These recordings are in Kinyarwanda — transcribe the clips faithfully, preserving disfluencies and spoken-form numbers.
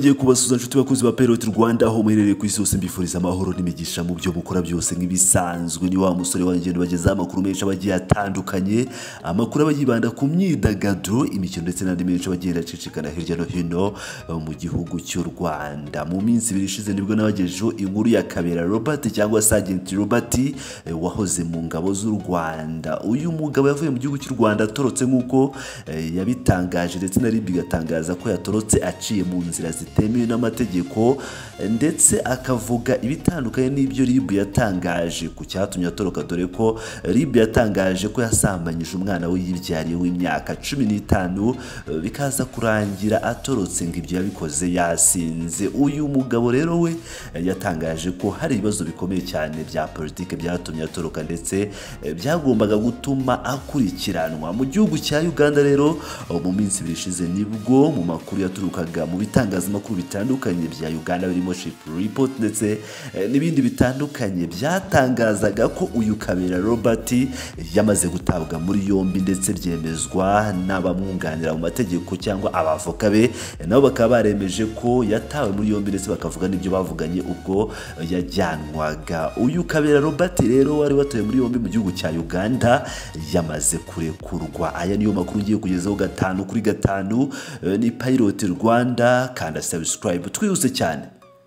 nongeye kubasuza inshuti bakunzi ba Pilot Rwanda aho muherereye ku isi hose mbifuriza amahoro n'imigisha mu byo mukora byose nk'ibisanzwe. Ni wa musore wanjye bageza amakuru menshi abagiye atandukanye, amakuru abagibanda ku myidagaduro, imikino ndetse n'andi menshi abagiye acicikana hirya no hino mu gihugu cy'u Rwanda. Mu minsi ibiri ishize nibwo nabagejeho inkuru ya Pilot Robert cyangwa Sgt Robert wahoze mu ngabo z'u Rwanda. Uyu mugabo yavuye mu gihugu cy'u Rwanda atorotse nk'uko yabitangaje ndetse na Niba igatangaza ko yatorotse aciye mu nzira zitemewe n'amategeko, ndetse akavuga ibitandukanye n'ibyo Niba yatangaje ku cyatumye atoroka, dore ko Niba yatangaje ko yasambanyije umwana we yibyariye w'imyaka cumi n'itanu bikaza kurangira atorotse ngo ibyo yabikoze yasinze. Uyu mugabo rero we yatangaje ko hari ibibazo bikomeye cyane bya politike byatumye atoroka ndetse byagombaga gutuma akurikiranwa mu gihugu cya Uganda. Rero mu minsi ibiri ishize nibwo mu makuru yaturukaga mu bitangazamakuru bitandukanye bya Uganda birimo report ndetse n'ibindi bitandukanye byatangazaga ko uyu Pilot Robert yamaze gutabwa muri yombi, ndetse byemezwa n'abamwunganira mu mategeko cyangwa abavoka be, nabo bakaba baremeje ko yatawe muri yombi ndetse bakavuga n'ibyo bavuganye ubwo yajyanwaga. Uyu Pilot Robert rero wari watawe muri yombi mu gihugu cya Uganda yamaze kurekurwa. Aya niyo makuru ngiye kugezaho gatanu kuri gatanu. Ni Pilot Rwanda, kanda subscribe twihuse cyane.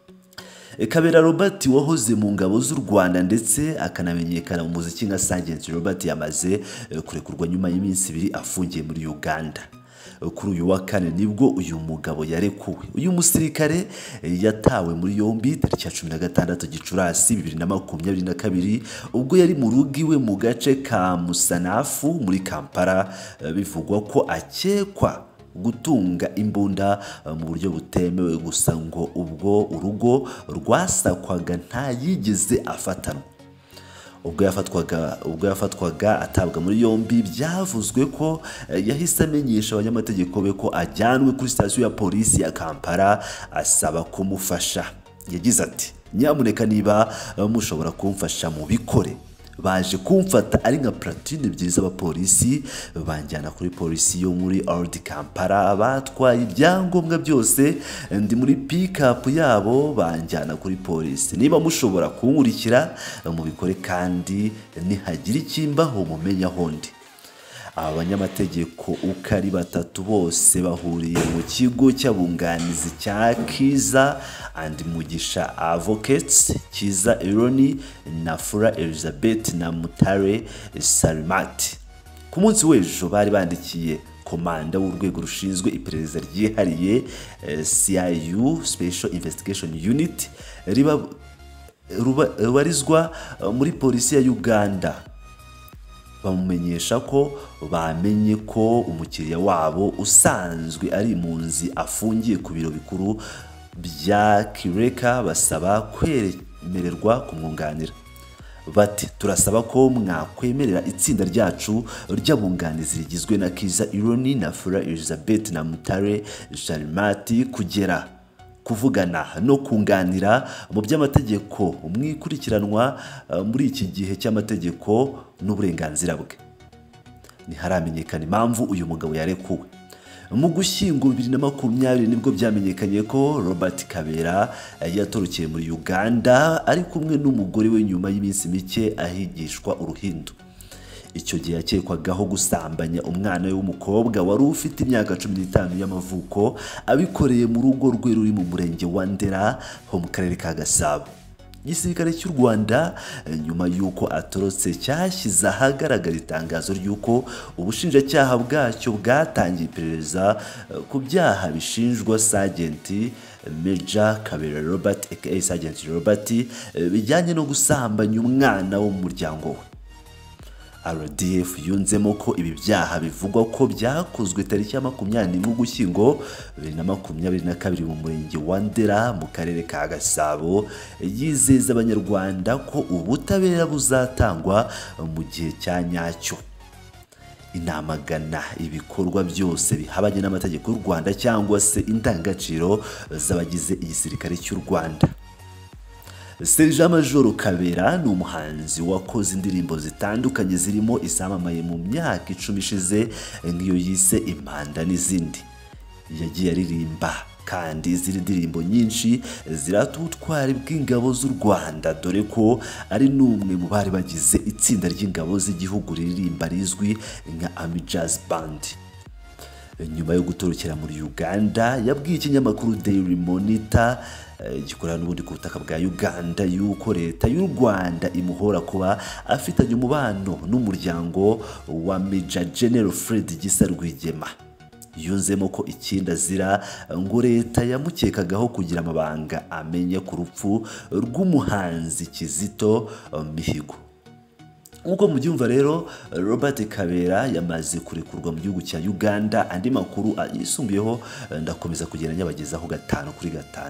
Pilot Robert wahoze mu ngabo z'u Rwanda ndetse akanamenyekana mu muziki nka Sgt Robert yamaze kurekurwa nyuma y'iminsi ibiri afungiye muri Uganda. Kuri uyu wa kane nibwo uyu mugabo yarekuwe. Uyu musirikare yatawe muri yombi tariki ya cumi na gatandatu Gicurasi bibiri na makumyabiri na kabiri ubwo yari mu rugo iwe mu gace ka Musanafu muri Kampala, bivugwa ko akekwa gutunga imbunda mu buryo butemewe, gusa ngo ubwo urugo rwasakwaga nta yigeze afatanwa. Ubwo yafatwaga ubwo yafatwaga atabwa muri yombi byavuzwe ko yahise amenyesha abanyamategeko be ko ajyanwe kuri sitasiyo ya polisi ya Kampala asaba kumufasha. Yagize ati, nyamuneka niba mushobora kumfasha mu bikore. Baje kumfata ari nka platine ebyiri z'abapolisi, banjyana kuri polisi yo muri Old Kampala, batwaye ibyangombwa byose, ndi muri pick up yabo banjyana kuri polisi. Niba mushobora kunkurikira mu bikore kandi nihagira ikimbaho mumenya hondi. Abanyamategeko uko ari batatu bose bahuriye mu kigo cy'abunganizi cya Kiza and Mugisha Advocates, Kiza Ironi na Fura Elizabeth na Mutare Salimati. Ku munsi w'ejo bari bandikiye komanda w'urwego rushinzwe iperereza ryihariye C I U Special Investigation Unit riba rubarizwa muri polisi ya Uganda, bamumenyesha ko bamenye ko umukiriya wabo usanzwe ari impunzi afungiye ku biro bikuru bya Kireka, basaba kwemererwa kumwunganira. Bati, turasaba ko mwakwemerera itsinda ryacu ry'abunganizi rigizwe na Kiza Ironi na Fura Elizabeth na Mutare Salimati kugera kuvugana no kunganira mu by'amategeko umwikurikiranwa muri iki gihe cy'amategeko n'uburenganzira bwe. Ntiharamenyekana impamvu uyu mugabo yarekuwe. Mu Gushyingo bibiri na makumyabiri nibwo byamenyekanye ko Robert Kabera yatorokeye muri Uganda ari kumwe n'umugore we nyuma y'iminsi mike ahigishwa uruhindu. Icyo gihe yakekwagaho gusambanya umwana we w'umukobwa wari ufite imyaka cumi n'itanu y'amavuko, abikoreye mu rugo rwe ruri mu murenge wa Ndera ho mu karere ka Gasabo. Igisirikare cy'u Rwanda nyuma y'uko atorotse cyashyize ahagaragara itangazo ry'uko ubushinjacyaha bwacyo bwatangiye iperereza ku byaha bishinjwa Sgt Major Pilot Robert aka Sgt Robert bijyanye no gusambanya umwana wo mu muryango we. R D F yunzemo ko ibi byaha bivugwa ko byakozwe tariki ya makumyabiri mu Gushyingo bibiri na makumyabiri na kabiri mu murenge wa Ndera mu karere ka Gasabo, yizeza abanyarwanda ko ubutabera buzatangwa mu gihe cya nyacyo. Inamagana ibikorwa byose bihabanye n'amategeko y'u Rwanda cyangwa se indangagaciro z'abagize igisirikare cy'u Rwanda. Sgt Kabera ni umuhanzi wakoze indirimbo zitandukanye zirimo izamamaye mu myaka icumi ishize nk'iyo yise Impanda n'izindi. Yagiye aririmba kandi izindi ndirimbo nyinshi zirata ubutwari bw'ingabo z'u Rwanda, dore ko ari n'umwe mu bari bagize itsinda ry'ingabo z'igihugu riririmba rizwi nka Army Jazz Band. Nyuma yo gutorokera muri Uganda, yabwiye ikinyamakuru Daily Monitor gikorera n'ubundi ku butaka bwa Uganda yuko leta y'u Rwanda imuhora kuba afitanye umubano n'umuryango wa Major General Fred Gisa Rwigema. Yunzemo ko ikindi azira ngo leta yamukekagaho kugira amabanga amenye ku rupfu rw'umuhanzi Kizito Mihigo. Nk'uko mubyumva rero, Robert Kabera yamaze kurekurwa mu gihugu cya Uganda. Andi makuru yisumbuyeho ndakomeza kugenda nyabagezaho gatanu kuri gatanu.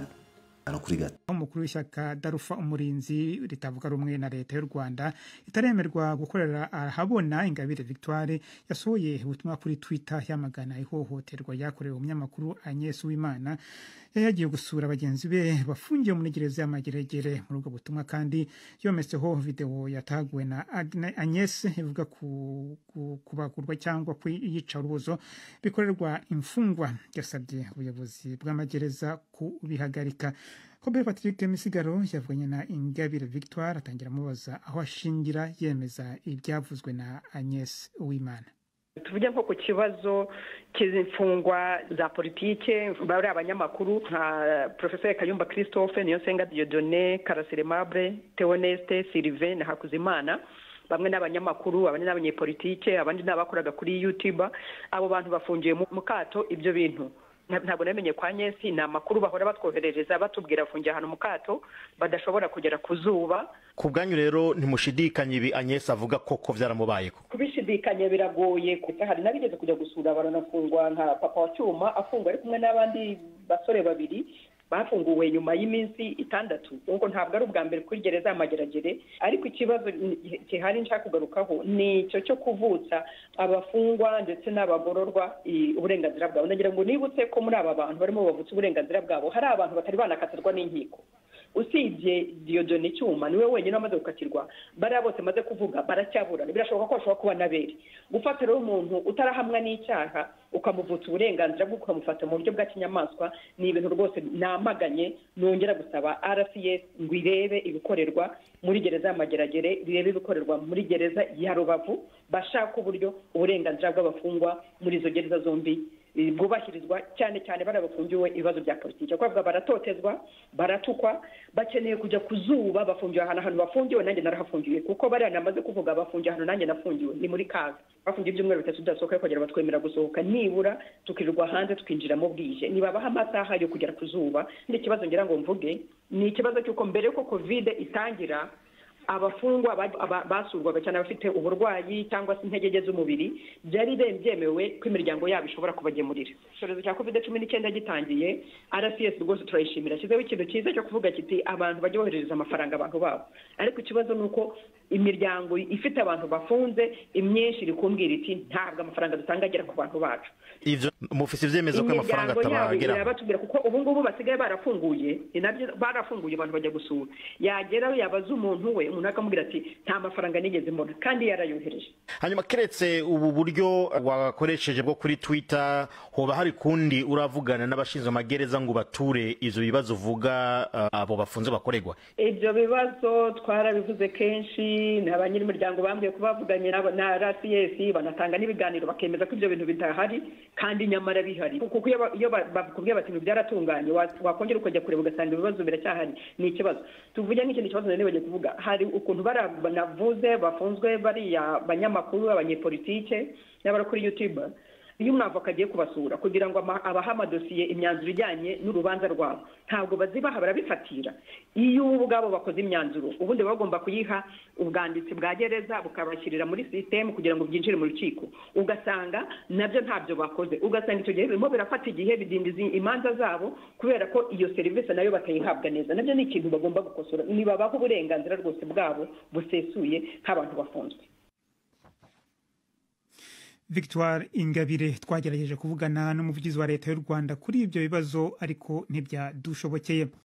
Umukuru w'ishyaka Darufa umurinzi ritavuga rumwe na leta y'u Rwanda itaremerwa gukorera ahabona Ingabire Victoire yasohoye ubutumwa kuri Twitter yamagana ihohoterwa yakorewe umunyamakuru Agnes Uwimana yagiye gusura bagenzi be bafungiye muri gereza y'amageragere. Muri ubwo butumwa kandi yometseho video yataguwe na Agnes ivuga ku kubagurwa cyangwa kwiyica urubozo bikorerwa imfungwa. Yasabye ubuyobozi bw'amagereza kubihagarika. Kobe Patrick Misigaro yavuganye na Ingabire Victoire atangira amubaza aho ashingira yemeza ibyavuzwe na Agnes Uwimana. Tuvuge nko ku kibazo cy'imfungwa za politike bari abanyamakuru nka Professor Kayumba Christophe, Niyonsenga Dieudonné, Karasiremable, Theoneste, Sylvain na Hakuzimana, bamwe n'abanyamakuru, abandi n'abanyepolitike, abandi n'abakoraga kuri YouTube. Abo bantu bafungiye mu kato. Ibyo bintu ntabwo namenye kwa Agnes, ni amakuru bahora batwoherereza batubwira afungiye ahantu mu kato badashobora kugera ku zuba. Ku bwanyu rero ntimushidikanye ibi Agnes avuga koko byaramubayeko? Kubishidikanya biragoye kuko hari nabigeze kujya gusura baranafungwa nka papa wa Cyuma afungwa ari kumwe n'abandi basore babiri bafunguwe nyuma y'iminsi itandatu. Ubwo ntabwo ari ubwa mbere kuri gereza y'amageragere, ariko ikibazo kihari nshaka kugarukaho ni cyo cyo kuvutsa abafungwa ndetse n'abagororwa uburenganzira bwabo. Ndagira ngo nibutse ko muri aba bantu barimo bavutsa uburenganzira bwabo hari abantu batari banakatirwa n'inkiko. Usibye Dieudonné Cyuma niwe wenyine amaze gukatirwa, bari bose maze kuvuga baracyaburana. Birashoboka ko ashobora kuba nabere gufata rero umuntu utarahamwa n'icyaha ukamuvutsa uburenganzira bwo ukamufata mu buryo bwa kinyamaswa. Ni ibintu rwose namaganye. Nongera gusaba R C S ngo irebe ibikorerwa muri gereza y'amageragere, irebe ibikorerwa muri gereza ya Rubavu, bashaka uburyo uburenganzira bw'abafungwa muri izo gereza zombi bwubahirizwa, cyane cyane barabafungiwe ibibazo bya politiki. Kwavuga baratotezwa, baratukwa, bakeneye kujya kuzuba, bafungiwe ahantu ahantu bafungiwe. Nanjye narahafungiwe kuko bari namaze kuvuga bafungiwe ahantu nanjye nafungiwe, ni muri Kaga. Bafungiye ibyumweru bitatu tudasohoka kugera batwemera gusohoka, nibura tukirirwa hanze tukinjira mu bwije. Nibabaha amasaha yo kugera kuzuba. Ndi kibazo ngira ngo mvuge ni ikibazo cy'uko mbere yuko Covid itangira abafungwa basurwaga cyane abafite uburwayi cyangwa se intege z'umubiri byari byemewe ko imiryango yabo ishobora kubagemurira. Icyorezo cya Covid cumi n'icyenda gitangiye, R C S rwose turayishimira, kizeho ikintu cyiza cyo kuvuga kiti abantu bajye bohereza amafaranga abantu babo. Ariko ikibazo nuko imiryango ifite abantu bafunze imyinshi rikumbwira iti ntabwo amafaranga dutanga agera ku bantu bacu. Ivyo mufise ivyemezo ko amafaranga atabagera batubwira kuko ubu ngubu basigaye barafunguye, nabyo barafunguye abantu bajya gusura. Yagera yabaza umuntu we, umuntu akamubwira ati nta mafaranga nigeze mbona kandi yarayohereje. Hanyuma keretse ubu buryo wakoresheje bwo kuri Twitter, hoba hari kundi uravugana n'abashinzwe amagereza ngo bature ivyo bibazo uvuga uh, abo bafunze bakoregwa? Ibyo bibazo twarabivuze kenshi, n'abanyiri imiryango bambwiye kubavuganye na R C S, banatanga n'ibiganiro bakemeza ko ibyo bintu bitahari kandi nyamara bihari. Kuko iyo bakubwiye bati byaratunganye, wakongera ukajya kureba ugasanga ibibazo biracyahari. Ni ikibazo tuvuge nk'ikindi kibazo nene bagiye kuvuga. Hari ukuntu baranavuze bafunzwe bariya banyamakuru, abanyepolitike n'abari kuri YouTube. Iyo umwavoka agiye kubasura kugira ngo abaha amadosiye imyanzuro ijyanye n'urubanza rwabo, ntabwo bazibaha barabifatira. Iyo ubwabo bakoze imyanzuro ubundi bagomba kuyiha ubwanditsi bwa gereza bukabashyirira muri system kugira ngo byinjire mu rukiko, ugasanga nabyo ntabyo bakoze. Ugasanga icyo gihe birimo birafata igihe bidindiza imanza zabo kubera ko iyo service nayo batayihabwa neza. Nabyo ni ikintu bagomba gukosora. Nibabaho uburenganzira rwose bwabo busesuye nk'abantu bafunzwe. Victoire Ingabire twagerageje kuvugana n'umuvugizi wa leta y'u Rwanda kuri ibyo bibazo ariko ntibyadushobokeye.